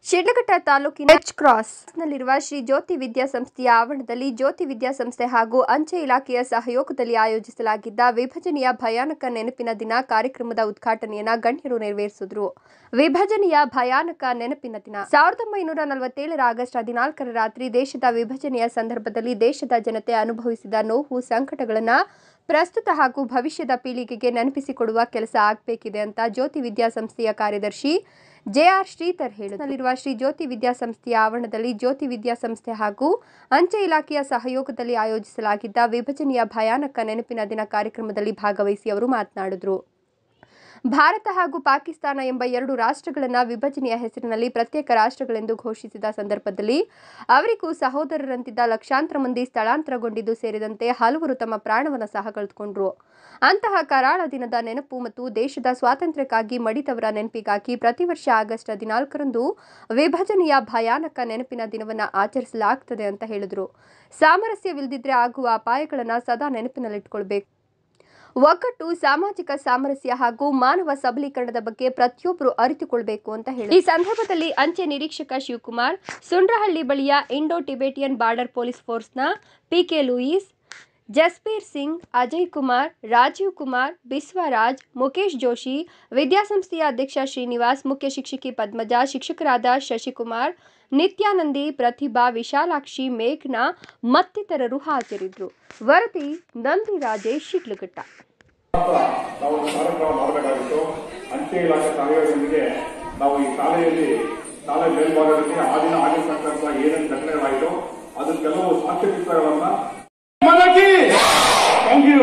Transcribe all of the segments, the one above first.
ಶಿಡ್ಲಘಟ್ಟ ತಾಲೂಕಿನ H cross ನಲ್ಲಿರುವ ಶ್ರೀ ಜ್ಯೋತಿ ವಿದ್ಯಾಸಂಸ್ಥೆಯ ಆವರಣದಲ್ಲಿ ಜ್ಯೋತಿ ವಿದ್ಯಾಸಂಸ್ಥೆ ಹಾಗೂ ಅಂಚೆ ಇಲಾಖೆಯ ಸಹಯೋಗದಲ್ಲಿ ಆಯೋಜಿಸಲಾಗಿದ್ದ ವಿಭಜನೆಯ ಭಯಾನಕ ನೆನಪಿನ ದಿನ ಕಾರ್ಯಕ್ರಮದ ಉದ್ಘಾಟನೆಯನ್ನು ಗಣ್ಯರು ನೆರವೇರಿಸಿದರು. ವಿಭಜನೆಯ ಭಯಾನಕ ನೆನಪಿನ ದಿನ 1947 ಆಗಸ್ಟ್ 14ರ ರಾತ್ರಿ ದೇಶದ ವಿಭಜನೆಯ ಸಂದರ್ಭದಲ್ಲಿ ದೇಶದ ಜನತೆ ಅನುಭವಿಸಿದ ನೋವು ಸಂಕಟಗಳನ್ನು ಪ್ರಸ್ತುತ ಹಾಗೂ ಭವಿಷ್ಯದ ಪೀಳಿಗೆಗೆ ನೆನಪಿಸಿಕೊಡುವ ಕೆಲಸ ಆಗಬೇಕಿದೆ ಅಂತ ಜ್ಯೋತಿ ವಿದ್ಯಾಸಂಸ್ಥೆಯ ಕಾರ್ಯದರ್ಶಿ ಜೆಆರ್ ಶ್ರೀಧರ್ ಹೇಳಿದರು. ಶ್ರೀ ಜ್ಯೋತಿ ವಿದ್ಯಾಸಂಸ್ಥೆಯ ಆವರಣದಲ್ಲಿ ಜ್ಯೋತಿ ವಿದ್ಯಾಸಂಸ್ಥೆ ಹಾಗೂ ಅಂಚೆ ಇಲಾಖೆಯ ಸಹಯೋಗದಲ್ಲಿ ಆಯೋಜಿಸಲಾಗಿದ್ದ ವಿಭಜನೆಯ ಭಯಾನಕ ನೆನಪಿನ ದಿನ ಕಾರ್ಯಕ್ರಮದಲ್ಲಿ ಭಾಗವಹಿಸಿ ಅವರು ಮಾತನಾಡಿದರು. ಭಾರತ ಹಾಗೂ ಪಾಕಿಸ್ತಾನ ಎಂಬ ಎರಡು ರಾಷ್ಟ್ರಗಳನ್ನು ವಿಭಜನೆಯ ಹೆಸರಿನಲ್ಲಿ ಪ್ರತ್ಯೇಕ ರಾಷ್ಟ್ರಗಳೆಂದು ಘೋಷಿಸಿದ ಸಂದರ್ಭದಲ್ಲಿ ಅವರಿಗೂ ಸಹೋದರರಂತಿದ್ದ ಲಕ್ಷಾಂತರ ಮಂದಿ ಸ್ಥಳಾಂತರಗೊಂಡಿದ್ದು ಸೇರಿದಂತೆ ಹಲವರು ತಮ್ಮ ಪ್ರಾಣವನ್ನು ಸಹ ಕಳೆದುಕೊಂಡರು. ಅಂತಹ ಕರಾಳ ದಿನದ ನೆನಪು ಮತ್ತು ದೇಶದ ಸ್ವಾತಂತ್ರ್ಯಕ್ಕಾಗಿ ಮಡಿದವರ ನೆನಪಿಗಾಗಿ ಪ್ರತಿ ವರ್ಷ ಆಗಸ್ಟ್ 14ರಂದು ವಿಭಜನೆಯ ಭಯಾನಕ ನೆನಪಿನ ದಿನವನ್ನು ಆಚರಿಸಲಾಗುತ್ತದೆ ಅಂತ ಹೇಳಿದರು. ಸಾಮರಸ್ಯವಿಲ್ಲದಿದ್ದರೆ ಆಗುವ ಅಪಾಯಗಳನ್ನು ಸದಾ ನೆನಪಿನಲ್ಲಿಟ್ಟುಕೊಳ್ಳಬೇಕು. ಒಗ್ಗಟ್ಟು, ಸಾಮಾಜಿಕ ಸಾಮರಸ್ಯ ಹಾಗೂ ಮಾನವ ಸಬಲೀಕರಣದ ಬಗ್ಗೆ ಪ್ರತಿಯೊಬ್ಬರು ಅರಿತುಕೊಳ್ಳಬೇಕು ಅಂತ ಹೇಳಿದರು. ಈ ಸಂದರ್ಭದಲ್ಲಿ ಅಂಚೆ ನಿರೀಕ್ಷಕ ಶಿವಕುಮಾರ್, ಸುಂಡ್ರಹಳ್ಳಿ ಬಳಿಯ ಇಂಡೋ ಟಿಬೆಟಿಯನ್ ಬಾರ್ಡರ್ ಪೊಲೀಸ್ ಫೋರ್ಸ್ನ ಪಿಕೆ ಲೂಯಿಸ್, ಜಸ್ಬೀರ್ ಸಿಂಗ್, ಅಜಯ್ ಕುಮಾರ್, ರಾಜೀವ್ ಕುಮಾರ್, ಬಿಸ್ವರಾಜ್, ಮುಕೇಶ್ ಜೋಶಿ, ವಿದ್ಯಾಸಂಸ್ಥೆಯ ಅಧ್ಯಕ್ಷ ಶ್ರೀನಿವಾಸ್, ಮುಖ್ಯ ಶಿಕ್ಷಕಿ ಪದ್ಮಜಾ, ಶಿಕ್ಷಕರಾದ ಶಶಿಕುಮಾರ್, ನಿತ್ಯಾನಂದಿ, ಪ್ರತಿಭಾ, ವಿಶಾಲಾಕ್ಷಿ, ಮೇಘನಾ ಮತ್ತಿತರರು ಹಾಜರಿದ್ದರು. ವರದಿ ನಂದಿ ರಾಜೇಶ್, ಶಿಡ್ಲಘಟ್ಟ. ನಾವು ಕಾರ್ಯಕ್ರಮ ಮಾಡಬೇಕಾಗಿತ್ತು. ಅಂಚೆ ಇಲಾಖೆ ಸಹಯೋಗದೊಂದಿಗೆ ನಾವು ಈ ಶಾಲೆಯಲ್ಲಿ ಶಾಲೆ ಮೇಲ್ಭಾಗದಲ್ಲಿ ಆ ದಿನ ಆಗಿರ್ತಕ್ಕಂಥ ಏನೇನು ಘಟನೆಗಳಾಯಿತು ಅದು ಕೆಲವು ಸಾಕ್ಷ್ಯಚಿತ್ರಗಳನ್ನ ಥ್ಯಾಂಕ್ ಯು.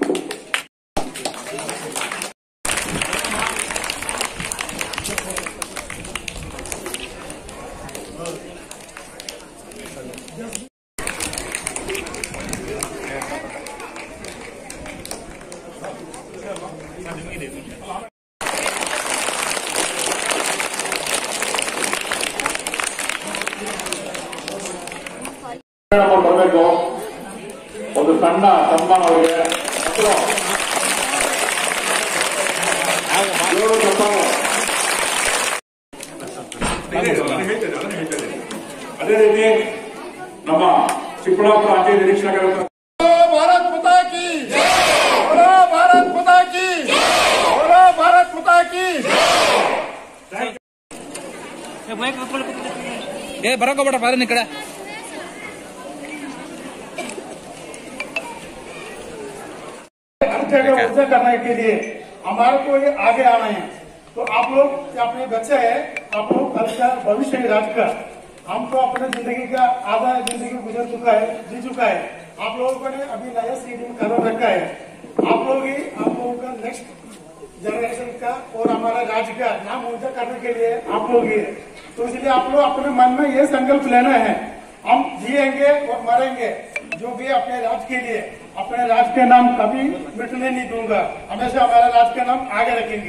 ಬರಬೇಕು. ಒಂದು ಸಣ್ಣ ಸನ್ಮಾನ ಅವರಿಗೆ ಅದೇ ರೀತಿ ನಮ್ಮ ಚಿಕ್ಕಬಳ್ಳಾಪುರ ಅಂಚೆ ನಿರೀಕ್ಷಕರ ಭಾರತ್ ಮಾತಾ ಕಿ ಜೈ, ಭಾರತ್ ಮಾತಾ ಕಿ ಜೈ, ಭಾರತ್ ಮಾತಾ ಕಿ ಜೈ. ಬರಕೋಬೇಡ ಬಾರ ಈ ಕಡೆ. अर्थ करने के लिए हमारे को आगे आना है. तो आप लोग अपने बच्चे हैं, आप लोग कल का भविष्य है राष्ट्र का. हमको अपने जिंदगी का आधा जिंदगी गुजर चुका है, जी चुका है. आप लोगों ने अभी नया सीडिंग कर रखा है. आप लोगों का नेक्स्ट जनरेशन का और हमारा राज्य का नाम ऊंचा करने के लिए आप लोग ही. तो इसलिए आप लोग अपने मन में ये संकल्प लेना है, हम जिएंगे और मरेंगे जो भी अपने राज्य के लिए. अपने राज्य के नाम कभी मिटने नहीं दूंगा, हमेशा हमारा राज्य के नाम आगे रखेंगे.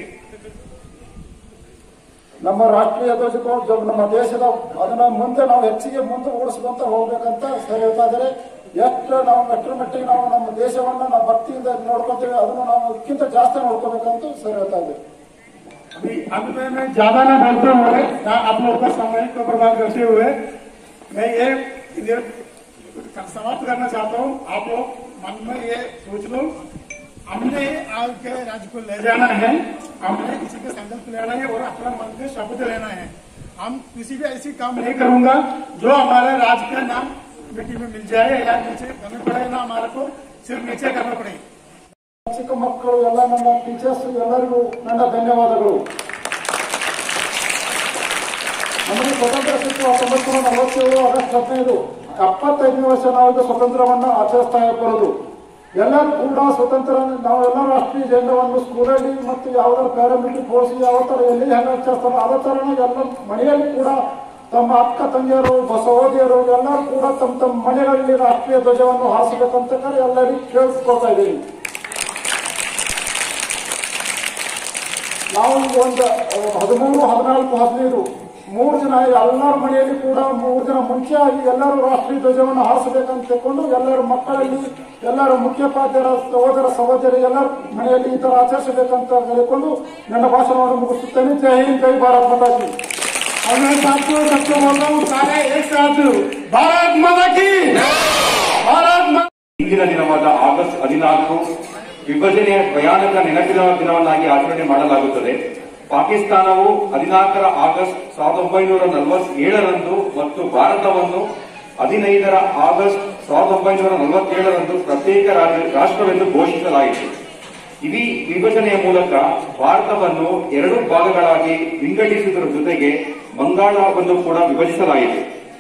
ನಮ್ಮ ರಾಷ್ಟ್ರೀಯ ಧ್ವಜಕ್ಕೂ ನಮ್ಮ ದೇಶದ ಅದನ್ನ ಮುಂದೆ ನಾವು ಹೆಚ್ಚಿಗೆ ಮುಂದೆ ಓಡಿಸ್ಕೊಂತ ಹೋಗ್ಬೇಕಂತ ಸರ್ ಹೇಳ್ತಾ ಇದ್ದಾರೆ. ಎಷ್ಟು ನಾವು ಮೆಟ್ಟಿಗೆ ನಾವು ನಮ್ಮ ದೇಶವನ್ನ ನಾವು ಭಕ್ತಿಯಿಂದ ನೋಡ್ಕೊತೀವಿ ಅದನ್ನು ನಾವು ಅದಕ್ಕಿಂತ ಜಾಸ್ತಿ ನೋಡ್ಕೋಬೇಕಂತ ಸರ್ ಹೇಳ್ತಾ ಇದ್ದೀವಿ. अभी मैं ज्यादा ना बोलते हुए आप लोग का समय को बर्बाद करते हुए मैं ये समाप्त करना चाहता हूँ. आप लोग मन में ये सोच लो, हमने आपके राज्य को ले जाना है, हमने किसी का संकल्प लेना है और अपना मन में शपथ लेना है. हम किसी भी ऐसी काम नहीं करूंगा जो हमारे राज्य का नाम मिट्टी में मिल जाए या नीचे करना पड़े, ना हमारे को सिर्फ नीचे करना पड़े. ಚಿಕ್ಕ ಮಕ್ಕಳು ಎಲ್ಲ ನನ್ನ ಟೀಚರ್ಸ್ ಎಲ್ಲರಿಗೂ ನನ್ನ ಧನ್ಯವಾದಗಳು. ನಮಗೆ ಸ್ವತಂತ್ರ ಸಿಕ್ಕು 1947 ಆಗಸ್ಟ್ 15 75ನೇ ವರ್ಷ ನಾವು ಸ್ವತಂತ್ರವನ್ನು ಆಚರಿಸ್ತಾ ಬರೋದು. ಎಲ್ಲರೂ ಕೂಡ ಸ್ವತಂತ್ರ ನಾವೆಲ್ಲ ರಾಷ್ಟ್ರೀಯ ಜೆಂಡವನ್ನು ಸ್ಕೂಲಲ್ಲಿ ಮತ್ತು ಯಾವ್ದಾದ್ರು ಪ್ಯಾರಾಮಿಲಿಟರಿ ಫೋರ್ಸ್ ಯಾವ ತರ ಎಲ್ಲಿ ಹೆಂಗೆ ಆಚರಿಸ್ತಾರೋ ಅದೇ ತರನೇ ಎಲ್ಲ ಮನೆಯಲ್ಲಿ ಕೂಡ ತಮ್ಮ ಅಕ್ಕ ತಂಗಿಯರು ಸಹೋದರಿಯರು ಎಲ್ಲರೂ ಕೂಡ ತಮ್ಮ ಮನೆಗಳಲ್ಲಿ ರಾಷ್ಟ್ರೀಯ ಧ್ವಜವನ್ನು ಹಾರಿಸಬೇಕಂತ ಎಲ್ಲರಿಗೂ ಕೇಳಿಸ್ಕೊಳ್ತಾ ಇದ್ದೀವಿ. ನಾವು ಒಂದು 13, 14, 15 3 ದಿನ ಎಲ್ಲರ ಮನೆಯಲ್ಲಿ ಕೂಡ 3 ದಿನ ಮುಂಚೆಯಾಗಿ ಎಲ್ಲರೂ ರಾಷ್ಟ್ರೀಯ ಧ್ವಜವನ್ನು ಹಾರಿಸಬೇಕಂತ ತಿಳ್ಕೊಂಡು ಎಲ್ಲರ ಮಕ್ಕಳಲ್ಲಿ ಎಲ್ಲರ ಮುಖ್ಯೋಪಾಧ್ಯಾಯರ ಸಹೋದರ ಸಹೋದರಿ ಎಲ್ಲರ ಮನೆಯಲ್ಲಿ ಈ ತರ ಆಚರಿಸಬೇಕಂತ ಹೇಳಿಕೊಂಡು ನನ್ನ ಭಾಷಣವನ್ನು ಮುಗಿಸುತ್ತೇನೆ. ಜೈ ಹಿಂದ್, ಜೈ ಭಾರತ್ ಮಾತಾ ಕಿ. और मैं साथियों सबको बोलता हूँ सारे एक साथ भारत माता की भारत माता। ಇಂದಿನ ದಿನವಾದ ಆಗಸ್ಟ್ 14 ವಿಭಜನೆಯ ಭಯಾನಕ ನೆನಪಿನ ದಿನವನ್ನಾಗಿ ಆಚರಣೆ ಮಾಡಲಾಗುತ್ತದೆ. ಪಾಕಿಸ್ತಾನವು 14 ಆಗಸ್ಟ್ 1947 ಮತ್ತು ಭಾರತವನ್ನು 15 ಆಗಸ್ಟ್ 1947 ಪ್ರತ್ಯೇಕ ರಾಷ್ಟ್ರವೆಂದು ಘೋಷಿಸಲಾಯಿತು. ಈ ವಿಭಜನೆಯ ಮೂಲಕ ಭಾರತವನ್ನು 2 ಭಾಗಗಳಾಗಿ ವಿಂಗಡಿಸುವುದರ ಜೊತೆಗೆ ಬಂಗಾಳವನ್ನು ಕೂಡ ವಿಭಜಿಸಲಾಯಿತು.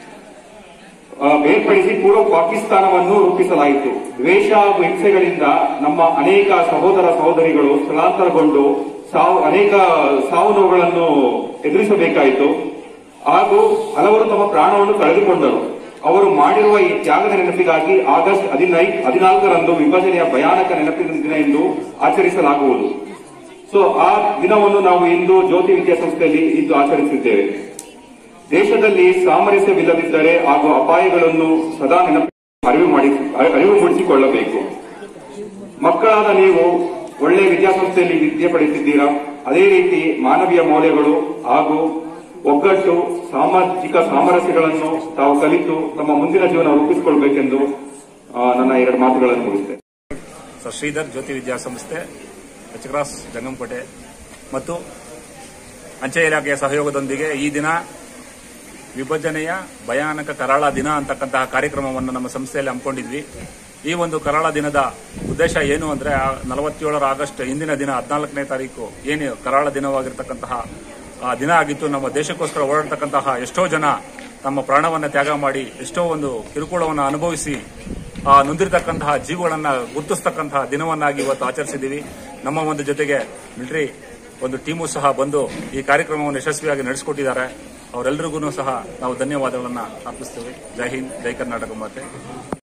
ಬೇರ್ಪಡಿಸಿ ಪೂರ್ವ ಪಾಕಿಸ್ತಾನವನ್ನು ರೂಪಿಸಲಾಯಿತು. ದ್ವೇಷ ಹಾಗೂ ಹಿಂಸೆಗಳಿಂದ ನಮ್ಮ ಅನೇಕ ಸಹೋದರ ಸಹೋದರಿಗಳು ಸ್ಥಳಾಂತರಗೊಂಡು ಅನೇಕ ಸಾವು ನೋವುಗಳನ್ನು ಎದುರಿಸಬೇಕಾಯಿತು ಹಾಗೂ ಹಲವರು ತಮ್ಮ ಪ್ರಾಣವನ್ನು ಕಳೆದುಕೊಂಡರು. ಅವರು ಮಾಡಿರುವ ಈ ತ್ಯಾಗದ ನೆನಪಿಗಾಗಿ ಆಗಸ್ಟ್ 14 ವಿಭಜನೆಯ ಭಯಾನಕ ನೆನಪಿನ ದಿನ ಎಂದು ಆಚರಿಸಲಾಗುವುದು. ಆ ದಿನವನ್ನು ನಾವು ಇಂದು ಜ್ಯೋತಿ ವಿದ್ಯಾಸಂಸ್ಥೆಯಲ್ಲಿ ಇಂದು ಆಚರಿಸಿದ್ದೇವೆ. ದೇಶದಲ್ಲಿ ಸಾಮರಸ್ಯವಿಲ್ಲದಿದ್ದರೆ ಹಾಗೂ ಅಪಾಯಗಳನ್ನು ಸದಾ ಅರಿವು ಮೂಡಿಸಿಕೊಳ್ಳಬೇಕು. ಮಕ್ಕಳಾದ ನೀವು ಒಳ್ಳೆಯ ವಿದ್ಯಾಸಂಸ್ಥೆಯಲ್ಲಿ ವಿದ್ಯೆ ಪಡೆಯುತ್ತಿದ್ದೀರಾ. ಅದೇ ರೀತಿ ಮಾನವೀಯ ಮೌಲ್ಯಗಳು ಹಾಗೂ ಒಗ್ಗಟ್ಟು, ಸಾಮಾಜಿಕ ಸಾಮರಸ್ಯಗಳನ್ನು ತಾವು ಕಲಿತು ತಮ್ಮ ಮುಂದಿನ ಜೀವನ ರೂಪಿಸಿಕೊಳ್ಳಬೇಕೆಂದು ನನ್ನ 2 ಮಾತುಗಳನ್ನು ಮುಗಿಸುತ್ತೇನೆ. ಶ್ರೀಧರ್ ಜ್ಯೋತಿ ವಿದ್ಯಾಸಂಸ್ಥೆ ಎಚ್ ಕ್ರಾಸ್ ಜಂಗಮಕೋಟೆ ಮತ್ತು ಅಂಚೆ ಇಲಾಖೆಯ ಸಹಯೋಗದೊಂದಿಗೆ ಈ ದಿನ ವಿಭಜನೆಯ ಭಯಾನಕ ಕರಾಳ ದಿನ ಅಂತಕ್ಕಂತಹ ಕಾರ್ಯಕ್ರಮವನ್ನು ನಮ್ಮ ಸಂಸ್ಥೆಯಲ್ಲಿ ಹಮ್ಮಿಕೊಂಡಿದ್ವಿ. ಈ ಒಂದು ಕರಾಳ ದಿನದ ಉದ್ದೇಶ ಏನು ಅಂದ್ರೆ 47 ಆಗಸ್ಟ್ ಹಿಂದಿನ ದಿನ 14ನೇ ತಾರೀಕು ಏನು ಕರಾಳ ದಿನವಾಗಿರ್ತಕ್ಕಂತಹ ದಿನ ಆಗಿತ್ತು. ನಮ್ಮ ದೇಶಕ್ಕೋಸ್ಕರ ಓಡಾಡ್ತಕ್ಕಂತಹ ಎಷ್ಟೋ ಜನ ತಮ್ಮ ಪ್ರಾಣವನ್ನ ತ್ಯಾಗ ಮಾಡಿ ಎಷ್ಟೋ ಒಂದು ಕಿರುಕುಳವನ್ನು ಅನುಭವಿಸಿ ನೊಂದಿರತಕ್ಕಂತಹ ಜೀವಗಳನ್ನ ಗುರುತಿಸ್ತಕ್ಕಂತಹ ದಿನವನ್ನಾಗಿ ಇವತ್ತು ಆಚರಿಸಿದ್ದೀವಿ. ನಮ್ಮ ಒಂದು ಜೊತೆಗೆ ಮಿಲಿಟರಿ ಒಂದು ಟೀಮು ಸಹ ಬಂದು ಈ ಕಾರ್ಯಕ್ರಮವನ್ನು ಯಶಸ್ವಿಯಾಗಿ ನಡೆಸಿಕೊಟ್ಟಿದ್ದಾರೆ. ಅವರೆಲ್ಲರಿಗೂ ಸಹ ನಾವು ಧನ್ಯವಾದಗಳನ್ನು ಅರ್ಪಿಸ್ತೇವೆ. ಜೈ ಹಿಂದ್, ಜೈ ಕರ್ನಾಟಕ ಮಾತೆ.